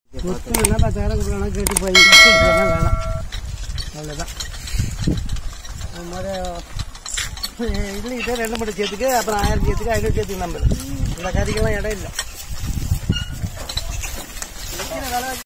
என்ன 10,000 கொடுக்கணும் கேட்டு போய் வேணாம் அவ்வளோதான். இதுலேயே 2 மட்டும் சேர்த்துக்கு, அப்புறம் 1000 சேர்த்துக்கு, 500 சேர்த்துக்கு. நம்ம இந்த கறிக்கெல்லாம் இடம் இல்லை.